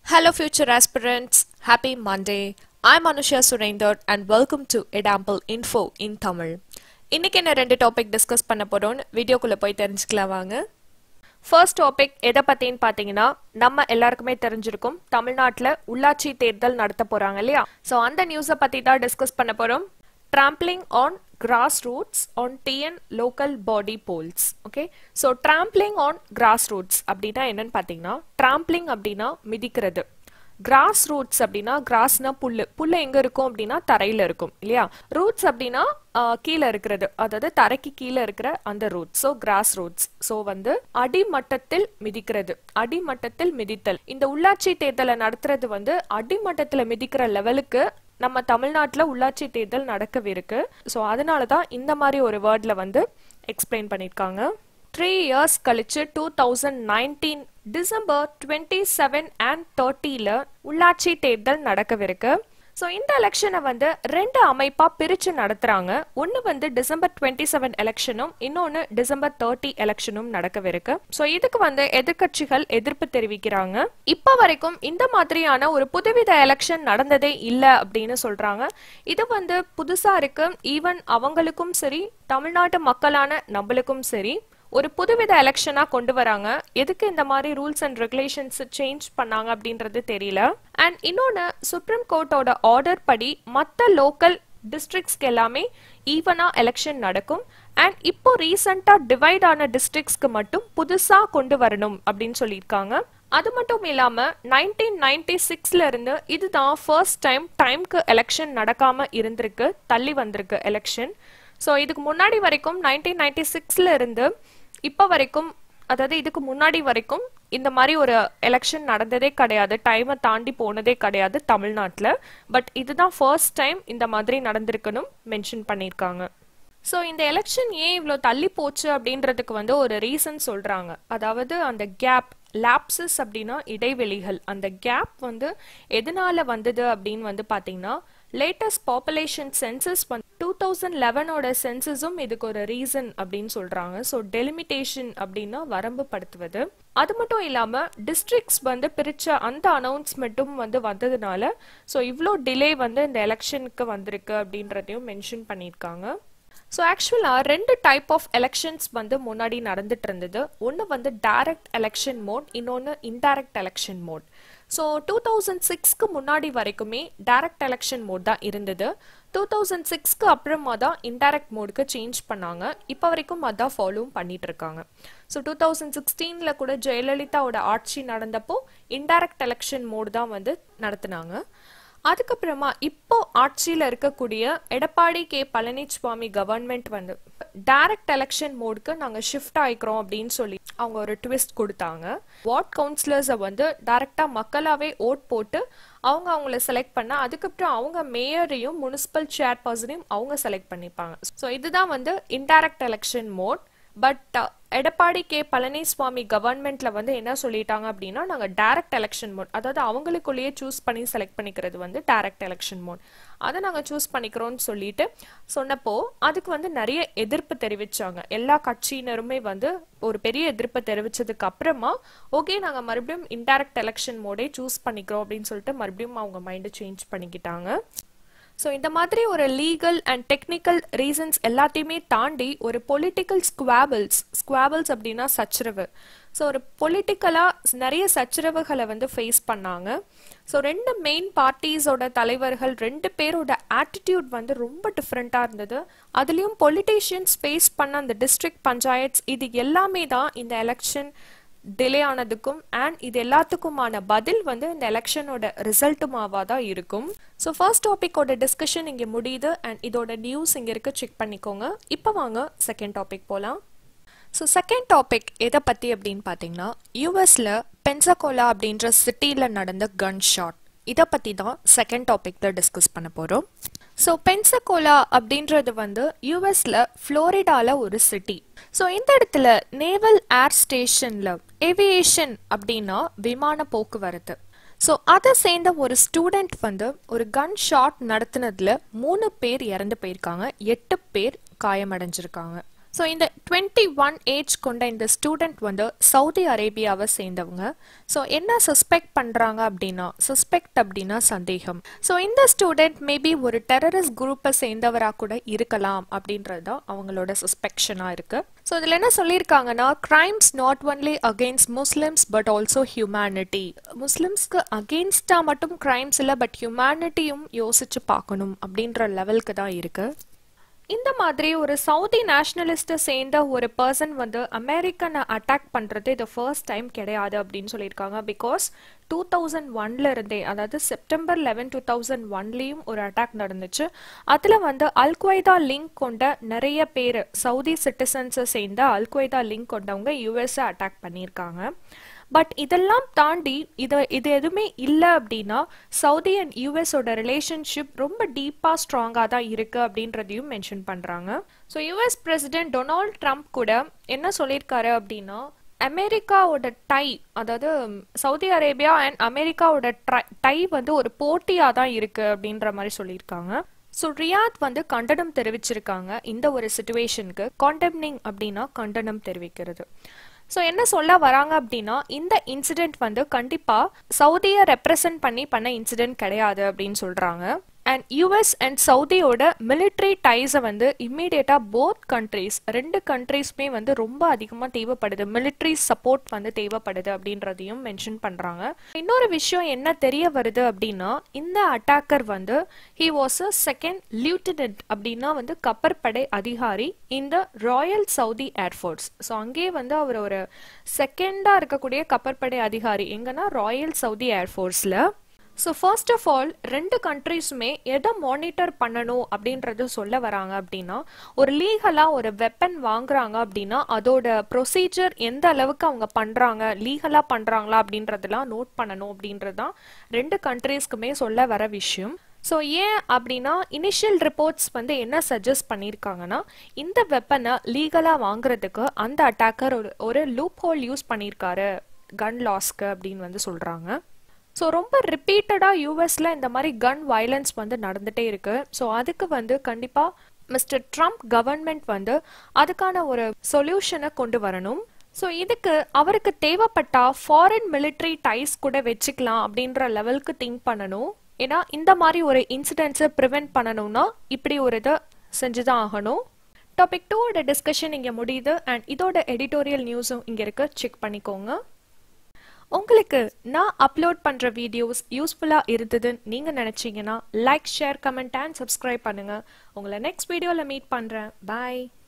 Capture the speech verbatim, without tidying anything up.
Hello future aspirants, happy Monday. I'm Anusha Surender and welcome to Edample Info in Tamil. இன்னைக்கு என்ன ரெண்டு topic discuss பண்ண போறோம் வீடியோக்குள்ள போய் தெரிஞ்சுக்கலாம் வாங்க. ஃபர்ஸ்ட் டாபிக் எதை பத்தின்னு பாத்தீங்கன்னா நம்ம எல்லாருக்குமே தெரிஞ்சிருக்கும் தமிழ்நாட்டுல உள்ளாட்சி தேர்தல் நடத்த போறாங்க இல்லையா? சோ அந்த நியூஸை பத்தி தான் டிஸ்கஸ் பண்ண போறோம். Trampling on grassroots on T N local body polls. Okay, so trampling on grassroots அப்படினா என்னன்னு பாத்தீங்கன்னா trampling அப்படினா மிதிக்கிறது, grassroots அப்படினா grassனா புல்லு, புல்லு எங்க இருக்கும் அப்படினா தரையில இருக்கும் இல்லையா? roots அப்படினா கீழ இருக்கிறது, அதாவது தரைக்கு கீழ இருக்கிற அந்த roots, so grassroots. so வந்து அடிமட்டத்தில் மிதிக்கிறது, அடிமட்டத்தில் மிதித்தல். இந்த உள்ளாட்சி தேர்தலை நடத்துறது வந்து அடிமட்டத்துல மிதிக்கிற லெவலுக்கு நம்ம தமிழ்நாட்டுல உள்ளாட்சி தேர்தல் நடக்கவிருக்கு. சோ அதனால தான் இந்த மாதிரி ஒரு வேர்ட்ல வந்து எக்ஸ்பிளைன் பண்ணிருக்காங்க. த்ரீ இயர்ஸ் கழிச்சு two thousand nineteen December twenty seven and தேர்ட்டில உள்ளாட்சி தேர்தல் நடக்கவிருக்கு. சோ இந்த எலெக்ஷனை வந்து ரெண்டு அமைப்பா பிரிச்சு நடத்துறாங்க. ஒன்னு வந்து டிசம்பர் டுவெண்ட்டி செவன் எலெக்ஷனும் இன்னொன்னு டிசம்பர் தேர்ட்டி எலெக்ஷனும் நடக்கவிருக்கு. சோ இதுக்கு வந்து எதிர்கட்சிகள் எதிர்ப்பு தெரிவிக்கிறாங்க. இப்ப வரைக்கும் இந்த மாதிரியான ஒரு புதுவித எலெக்ஷன் நடந்ததே இல்ல அப்படின்னு சொல்றாங்க. இது வந்து புதுசா இருக்கு. ஈவன் அவங்களுக்கும் சரி தமிழ்நாட்டு மக்களான நம்மளுக்கும் சரி ஒரு புதுவித எலெக்ஷனா கொண்டு வராங்க. எதுக்கு இந்த மாதிரி ரூல்ஸ் அண்ட் ரெகுலேஷன்ஸ் சேஞ்ச் பண்ணாங்க அப்படின்றது தெரியல. அண்ட் இன்னொன்னு சுப்ரீம் கோர்ட்டோட ஆர்டர் படி மத்த லோக்கல் டிஸ்ட்ரிக்ட்ஸ்க்கு எல்லாமே ஈவனா எலெக்ஷன் நடக்கும். அண்ட் இப்போ ரீசெண்டா டிவைட் ஆன டிஸ்ட்ரிக்ட்ஸ்க்கு மட்டும் புதுசா கொண்டு வரணும் அப்படின்னு சொல்லியிருக்காங்க. அது மட்டும் இல்லாம நைன்டீன் நைன்டி சிக்ஸ்ல இருந்து இதுதான் ஃபர்ஸ்ட் டைம் டைம்க்கு எலெக்ஷன் நடக்காம இருந்திருக்கு, தள்ளி வந்திருக்கு எலெக்ஷன். ஸோ இதுக்கு முன்னாடி வரைக்கும் நைன்டீன் நைன்டி சிக்ஸ்ல இருந்து இப்போ வரைக்கும், அதாவது இதுக்கு முன்னாடி வரைக்கும் இந்த மாதிரி ஒரு எலெக்ஷன் நடந்ததே கிடையாது, டைமை தாண்டி போனதே கிடையாது தமிழ்நாட்டில். பட் இதுதான் ஃபர்ஸ்ட் டைம் இந்த மாதிரி நடந்திருக்குன்னு மென்ஷன் பண்ணியிருக்காங்க. ஸோ இந்த எலெக்ஷன் ஏன் இவ்வளோ தள்ளி போச்சு அப்படின்றதுக்கு வந்து ஒரு ரீசன் சொல்றாங்க. அதாவது அந்த கேப், லாப்சஸ் அப்படின்னா இடைவெளிகள், அந்த கேப் வந்து எதனால வந்தது அப்படின்னு வந்து பார்த்தீங்கன்னா லேட்டஸ்ட் பாப்புலேஷன் சென்சஸ் வந்து டூ தௌசண்ட் லெவனோட சென்சஸும் இதுக்கு ஒரு ரீசன் அப்படின்னு சொல்றாங்க. ஸோ டெலிமிட்டேஷன் அப்படின்னா வரம்பு படுத்துவது. அது மட்டும் இல்லாம டிஸ்ட்ரிக்ட்ஸ் வந்து பிரிச்ச அந்த அனௌன்ஸ்மெண்ட்டும் வந்து வந்ததுனால ஸோ இவ்வளோ டிலே வந்து இந்த எலெக்ஷனுக்கு வந்திருக்கு அப்படின்றதையும் மென்ஷன் பண்ணியிருக்காங்க. ஸோ ஆக்சுவலாக ரெண்டு டைப் ஆஃப் எலெக்ஷன்ஸ் வந்து முன்னாடி நடந்துட்டு இருந்தது. ஒன்று வந்து டைரக்ட் எலெக்ஷன் மோட், இன்னொன்று indirect election mode. So two thousand சிக்ஸ்க்கு முன்னாடி வரைக்குமே டைரக்ட் எலெக்ஷன் மோட் தான் இருந்தது. டூ தௌசண்ட் சிக்ஸ்க்கு அப்புறமா தான் இன்டைரக்ட் மோடுக்கு சேஞ்ச் பண்ணாங்க. இப்போ வரைக்கும் அதான் ஃபாலோவும் பண்ணிட்டு இருக்காங்க. ஸோ டூ தௌசண்ட் சிக்ஸ்டீன்ல கூட ஜெயலலிதாவோட ஆட்சி நடந்தப்போ இன்டைரக்ட் எலெக்ஷன் மோடு தான் வந்து நடத்தினாங்க. அதுக்கப்புறமா இப்போ ஆட்சியில் இருக்கக்கூடிய எடப்பாடி கே பழனிசாமி கவர்மெண்ட் வந்து டைரக்ட் எலெக்ஷன் மோடுக்கு நாங்கள் ஷிஃப்ட் ஆயிக்கிறோம் அப்படின்னு சொல்லி அவங்க ஒரு ட்விஸ்ட் கொடுத்தாங்க. வார்ட் கவுன்சிலர்ஸை வந்து டைரக்டா மக்களாவே ஓட் போட்டு அவங்க அவங்கள செலக்ட் பண்ண, அதுக்கப்புறம் அவங்க மேயரையும் முனிசிபல் சேர்பர்சனையும் அவங்க செலக்ட் பண்ணிப்பாங்க. ஸோ இதுதான் வந்து indirect election mode. But Edappadi K Palaniswami கவர்மெண்ட்ல வந்து என்ன சொல்லிட்டாங்க அப்படின்னா நாங்கள் டைரக்ட் எலெக்ஷன் மோட், அதாவது அவங்களுக்குள்ளேயே சூஸ் பண்ணி செலக்ட் பண்ணிக்கிறது வந்து டைரக்ட் எலெக்ஷன் மோட், அதை நாங்கள் சூஸ் பண்ணிக்கிறோம்னு சொல்லிட்டு சொன்னப்போ அதுக்கு வந்து நிறைய எதிர்ப்பு தெரிவிச்சாங்க. எல்லா கட்சியினருமே வந்து ஒரு பெரிய எதிர்ப்பு தெரிவிச்சதுக்கு அப்புறமா ஓகே நாங்கள் மறுபடியும் இன்டைரக்ட் எலெக்ஷன் மோடே சூஸ் பண்ணிக்கிறோம் அப்படின்னு சொல்லிட்டு மறுபடியும் அவங்க மைண்டை சேஞ்ச் பண்ணிக்கிட்டாங்க. ஸோ இந்த மாதிரி ஒரு லீகல் அண்ட் டெக்னிக்கல் ரீசன்ஸ் எல்லாத்தையுமே தாண்டி ஒரு பொலிட்டிக்கல் ஸ்குவாபிள்ஸ், ஸ்குவாபிள்ஸ் அப்படின்னா சச்சரவு. ஸோ ஒரு பொலிட்டிக்கலாக நிறைய சச்சரவுகளை வந்து ஃபேஸ் பண்ணாங்க. ஸோ ரெண்டு மெயின் பார்ட்டிஸோட தலைவர்கள் ரெண்டு பேரோட ஆட்டிடியூட் வந்து ரொம்ப டிஃப்ரெண்ட்டாக இருந்தது. அதுலேயும் பொலிட்டீஷியன்ஸ் ஃபேஸ் பண்ண அந்த டிஸ்ட்ரிக்ட் பஞ்சாயத்ஸ், இது எல்லாமே தான் இந்த எலெக்ஷன் டிலே ஆனதுக்கும் அண்ட் இது எல்லாத்துக்குமான பதில் வந்து இந்த எலெக்ஷனோட ரிசல்ட்டுமாவா தான் இருக்கும். ஸோ ஃபர்ஸ்ட் டாபிக்கோட டிஸ்கஷன் இங்கே முடியுது அண்ட் இதோட நியூஸ் இங்கே இருக்கு, செக் பண்ணிக்கோங்க. இப்போ வாங்க செகண்ட் டாபிக் போகலாம். ஸோ செகண்ட் டாபிக் எதை பற்றி அப்படின்னு பார்த்தீங்கன்னா யூஎஸில் பென்சகோலா அப்படின்ற சிட்டியில் நடந்த கன் ஷாட், இதை பற்றி தான் செகண்ட் டாபிக்ல டிஸ்கஸ் பண்ண போகிறோம். ஸோ பென்சகோலா அப்படின்றது வந்து யூஎஸ்ல ஃப்ளோரிடால ஒரு சிட்டி. ஸோ இந்த இடத்துல நேவல் ஏர் ஸ்டேஷன்ல ஏவியேஷன் அப்படின்னா விமான போக்குவரத்து. ஸோ அதை சேர்ந்த ஒரு ஸ்டூடெண்ட் வந்து ஒரு கன் ஷாட் நடத்தினதுல மூணு பேர் இறந்து போயிருக்காங்க, எட்டு பேர் காயமடைஞ்சிருக்காங்க. ஸோ இந்த டுவெண்ட்டி ஒன் ஏஜ் கொண்ட இந்த ஸ்டூடெண்ட் வந்து சவுதி அரேபியாவை சேர்ந்தவங்க. ஸோ என்ன சஸ்பெக்ட் பண்ணுறாங்க அப்படின்னா, சஸ்பெக்ட் அப்படின்னா சந்தேகம். ஸோ இந்த ஸ்டூடெண்ட் மேபி ஒரு டெரரிஸ்ட் குரூப்பை சேர்ந்தவராக கூட இருக்கலாம் அப்படின்றது தான் அவங்களோட சஸ்பெக்ஷனாக இருக்குது. ஸோ இதில் என்ன சொல்லியிருக்காங்கன்னா, crimes not only against Muslims but also humanity. முஸ்லிம்ஸ்க்கு அகெயின்ஸ்டாக மட்டும் கிரைம்ஸ் இல்லை, பட் ஹியூமனிட்டியும் யோசிச்சு பார்க்கணும் அப்படின்ற லெவலுக்கு தான் இருக்குது. இந்த மாதிரி ஒரு சவுதி நேஷனலிஸ்ட்டை சேர்ந்த ஒரு பர்சன் வந்து அமெரிக்கனை அட்டாக் பண்ணுறது இது ஃபர்ஸ்ட் டைம் கிடையாது அப்படின்னு சொல்லியிருக்காங்க. பிகாஸ் டூ தௌசண்ட் ஒன்ல இருந்தே, அதாவது செப்டம்பர் லெவன் டூ தௌசண்ட் ஒன்லேயும் ஒரு அட்டாக் நடந்துச்சு. அதில் வந்து அல்கொய்தா லிங்க் கொண்ட நிறைய பேர், சவுதி சிட்டிசன்ஸை சேர்ந்த அல்கொய்தா லிங்க் கொண்டவங்க யூஎஸ்ஸை அட்டாக் பண்ணியிருக்காங்க. பட் இதெல்லாம் தாண்டி இது இது எதுவுமே இல்லை அப்படின்னா சவுதி அண்ட் யூஎஸோட ரிலேஷன்ஷிப் ரொம்ப டீப்பாக ஸ்ட்ராங்காக தான் இருக்குது அப்படின்றதையும் மென்ஷன் பண்ணுறாங்க. So US president Donald Trump கூட என்ன சொல்லியிருக்காரு அப்படின்னா, அமெரிக்காவோட டை, அதாவது சவுதி அரேபியா அண்ட் அமெரிக்காவோட டை வந்து ஒரு போட்டியாக தான் இருக்குது அப்படின்ற மாதிரி சொல்லியிருக்காங்க. ஸோ ரியாத் வந்து கண்டனம் தெரிவிச்சிருக்காங்க இந்த ஒரு சிச்சுவேஷனுக்கு. காண்டம்னிங் அப்படின்னா கண்டனம் தெரிவிக்கிறது. ஸோ என்ன சொல்ல வராங்க அப்படின்னா, இந்த இன்சிடென்ட் வந்து கண்டிப்பாக சவுதியை ரெப்ரசன்ட் பண்ணி பண்ண இன்சிடென்ட் கிடையாது அப்படின்னு சொல்கிறாங்க. அண்ட் யூஎஸ் அண்ட் சவுதியோட மிலிட்ரி டைஸை வந்து இம்மீடியட்டாக போத் கண்ட்ரீஸ், ரெண்டு கண்ட்ரீஸ்மே வந்து ரொம்ப அதிகமாக தேவைப்படுது, மிலிட்ரி சப்போர்ட் வந்து தேவைப்படுது அப்படின்றதையும் மென்ஷன் பண்ணுறாங்க. இன்னொரு விஷயம் என்ன தெரிய வருது அப்படின்னா, இந்த அட்டாக்கர் வந்து he was a second lieutenant அப்படின்னா வந்து கப்பற்படை அதிகாரி இந்த ராயல் சவுதி ஏர்ஃபோர்ஸ். ஸோ அங்கேயே வந்து அவர் ஒரு செகண்டாக இருக்கக்கூடிய கப்பற்படை அதிகாரி எங்கன்னா ராயல் சவுதி ஏர்ஃபோர்ஸில். ஸோ ஃபர்ஸ்ட் ஆஃப் ஆல் ரெண்டு கண்ட்ரீஸுமே எதை மானிட்டர் பண்ணணும் அப்படின்றது சொல்ல வராங்க அப்படின்னா, ஒரு லீகலாக ஒரு வெப்பன் வாங்குறாங்க அப்படின்னா அதோட ப்ரொசீஜர் எந்த அளவுக்கு அவங்க பண்ணுறாங்க, லீகலாக பண்ணுறாங்களா அப்படின்றதெல்லாம் நோட் பண்ணணும் அப்படின்றது தான் ரெண்டு கண்ட்ரீஸ்க்குமே சொல்ல வர விஷயம். ஸோ ஏன் அப்படின்னா, இனிஷியல் ரிப்போர்ட்ஸ் வந்து என்ன சஜஸ்ட் பண்ணியிருக்காங்கன்னா, இந்த வெப்பனை லீகலாக வாங்குறதுக்கு அந்த அட்டாக்கர் ஒரு ஒரு லூப் ஹோல் யூஸ் பண்ணியிருக்காரு கன் லாஸ்க்கு அப்படின்னு வந்து சொல்கிறாங்க. ஸோ ரொம்ப ரிப்பீட்டடாக யூஎஸில் இந்த மாதிரி கன் வயலன்ஸ் வந்து நடந்துகிட்டே இருக்குது. ஸோ அதுக்கு வந்து கண்டிப்பாக மிஸ்டர் ட்ரம்ப் கவர்மெண்ட் வந்து அதுக்கான ஒரு சொல்யூஷனை கொண்டு வரணும். ஸோ இதுக்கு அவருக்கு தேவைப்பட்டா ஃபாரின் மிலிட்ரி டைஸ் கூட வச்சுக்கலாம் அப்படின்ற லெவலுக்கு திங்க் பண்ணணும். ஏன்னா இந்த மாதிரி ஒரு இன்சிடென்ட்ஸை ப்ரிவென்ட் பண்ணணும்னா இப்படி ஒரு இதை செஞ்சுதான் ஆகணும். டாபிக் டூவோட டிஸ்கஷன் இங்கே முடியுது. அண்ட் இதோட எடிட்டோரியல் நியூஸும் இங்கே இருக்கு, செக் பண்ணிக்கோங்க. உங்களுக்கு நான் அப்லோட் பண்ணுற வீடியோஸ் யூஸ்ஃபுல்லாக இருந்ததுன்னு நீங்கள் நினச்சிங்கன்னா like, share, comment and subscribe பண்ணுங்கள். உங்களை நெக்ஸ்ட் வீடியோவில் மீட் பண்ணுறேன். பாய்.